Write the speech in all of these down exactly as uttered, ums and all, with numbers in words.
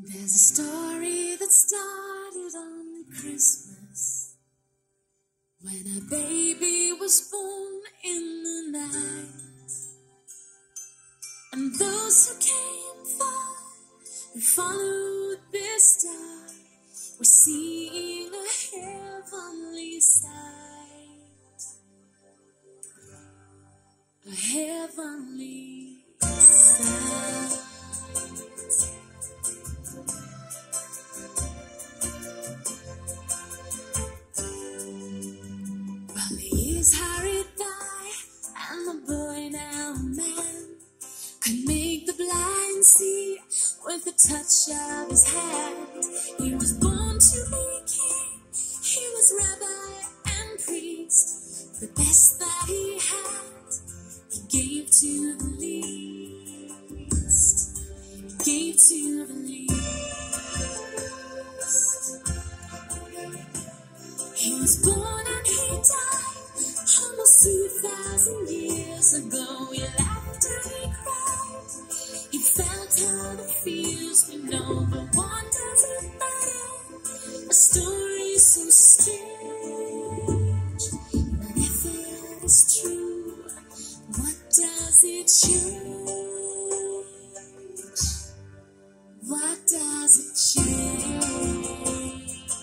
There's a story that started on Christmas, when a baby was born in the night. And those who came far, who followed this star, were seeing a heavenly sight. A heavenly sight. Well, the years hurried by, and the boy, now a man, could make the blind see with the touch of his hand. He was born to be king, he was rabbi and priest. The best that he had, he gave to the least. He gave to the least. He was born and he died almost two thousand years ago. He laughed and he cried, he felt how it feels. We know, but one doesn't matter. A story so strange that if it is true, what does it change? What does it change?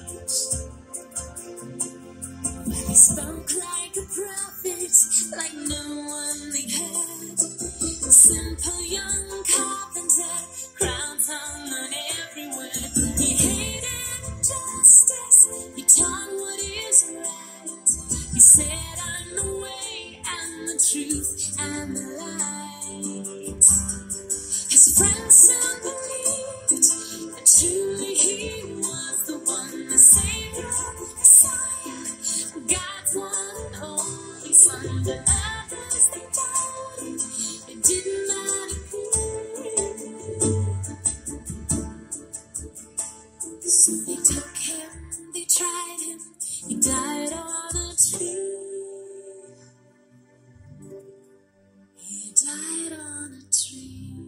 Well, he spoke like a prophet, like no one they had. Simple young carpenter, crowns hung on every word. He hated injustice, he taught what is right. He said, I'm the way and the truth and the light. His friends soon believed that truly he was the one, the Savior, the Messiah, God's one and only Son. But others, they doubted, they did not agree. So they took him, they tried him, he died on a tree. He died on a tree.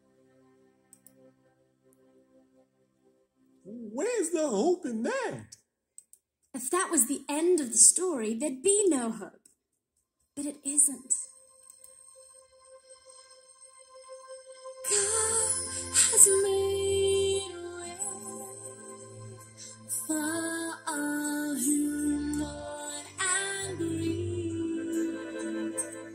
Where's the hope in that? If that was the end of the story, there'd be no hope. But it isn't. God has made a way for all who mourn and grieve.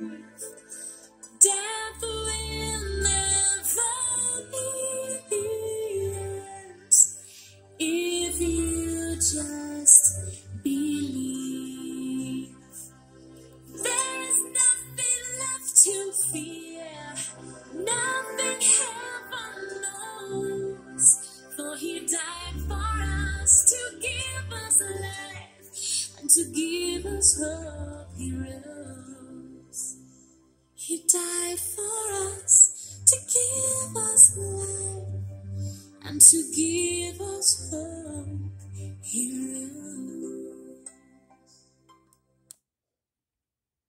Death will never be the end if you just believe. There is nothing left to fear, nothing heaven knows, for he died for us to give us life and to give us hope. He rose. He died for us to give us life and to give us hope.